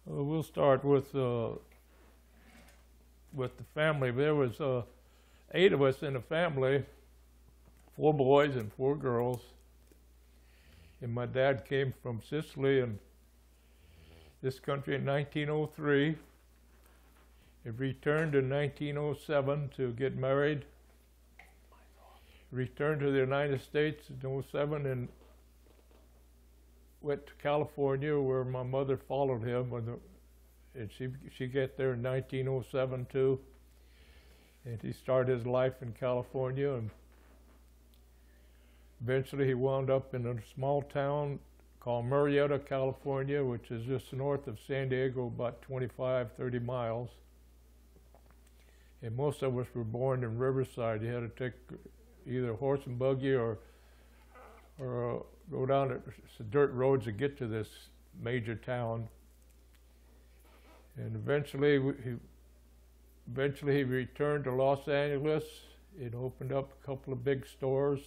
We'll start with the family. There was 8 of us in the family, 4 boys and 4 girls. And my dad came from Sicily and this country in 1903. He returned in 1907 to get married. Returned to the United States in '07 and went to California, where my mother followed him, and she got there in 1907 too. And he started his life in California, and eventually he wound up in a small town called Murrieta, California, which is just north of San Diego, about 25, 30 miles. And most of us were born in Riverside. You had to take either a horse and buggy or go down dirt roads to get to this major town. And eventually he returned to Los Angeles and opened up a couple of big stores.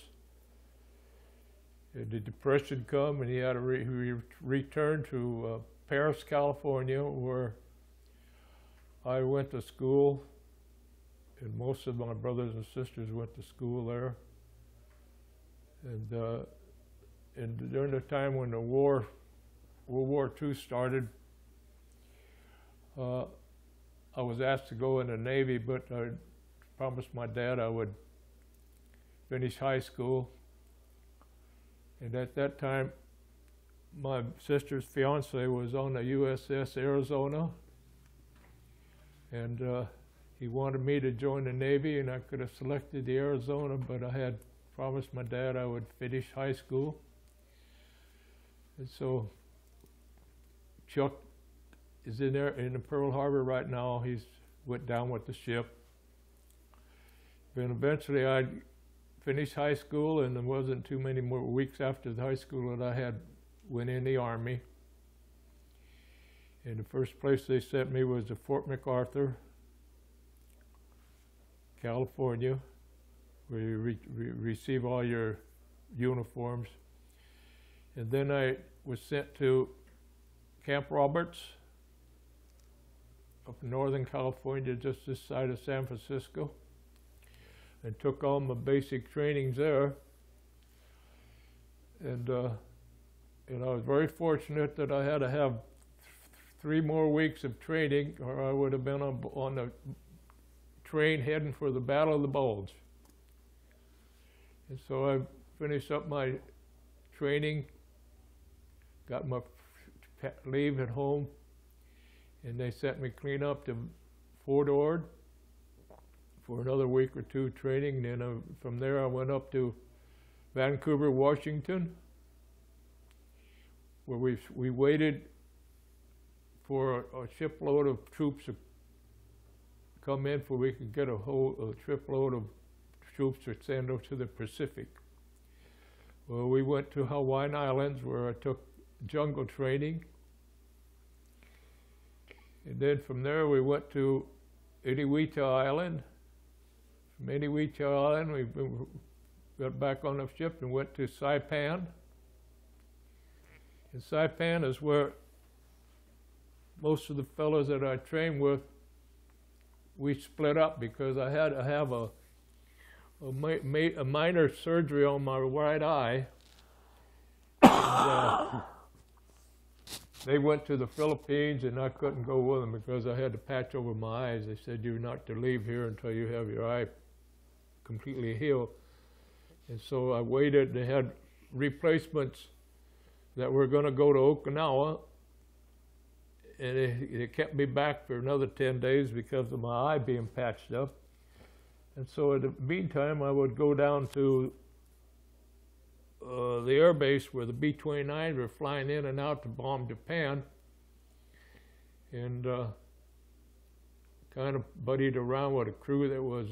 And the Depression come, and he had to return to Paris, California, where I went to school, and most of my brothers and sisters went to school there. And during the time when the World War II started, I was asked to go in the Navy, but I promised my dad I would finish high school. And at that time, my sister's fiance was on the USS Arizona, and he wanted me to join the Navy, and I could have selected the Arizona, but I had promised my dad I would finish high school. And so Chuck is in there in Pearl Harbor right now. He's went down with the ship. And eventually I finished high school, and there wasn't too many more weeks after the high school that I went in the Army. And the first place they sent me was to Fort MacArthur, California, where you receive all your uniforms. And then I was sent to Camp Roberts up in Northern California, just this side of San Francisco, and took all my basic trainings there. And I was very fortunate that I had to have 3 more weeks of training, or I would have been on the train heading for the Battle of the Bulge. And so I finished up my training, got my leave at home, and they sent me clean up to Fort Ord for another week or 2 training. Then from there I went up to Vancouver, Washington, where we waited for a shipload of troops to come in, for we could get a tripload of troops to send over to the Pacific. Well, we went to Hawaiian Islands, where I took jungle training. And then from there we went to Iniwita Island. From Iniwita Island we got back on the ship and went to Saipan. And Saipan is where most of the fellows that I trained with, we split up, because I had to have a minor surgery on my right eye. And, they went to the Philippines, and I couldn't go with them because I had to patch over my eyes. They said, "You're not to leave here until you have your eye completely healed." And so I waited. They had replacements that were going to go to Okinawa, and they kept me back for another 10 days because of my eye being patched up. And so in the meantime, I would go down to the air base where the B-29s were flying in and out to bomb Japan, and kind of buddied around with a crew that was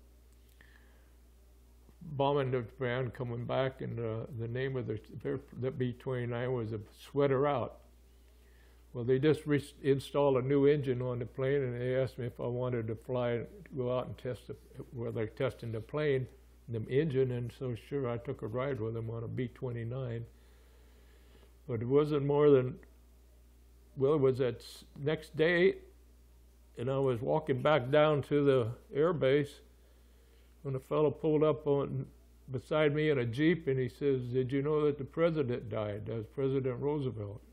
bombing Japan, coming back, and the name of the B-29 was a Sweater Out. Well, they just installed a new engine on the plane, and they asked me if I wanted to go out and test where they're testing the plane, the engine, and so sure, I took a ride with them on a B-29. But it wasn't more than Well, it was that next day, and I was walking back down to the air base when a fellow pulled up beside me in a Jeep, and he says, "Did you know that the president died?" That was President Roosevelt.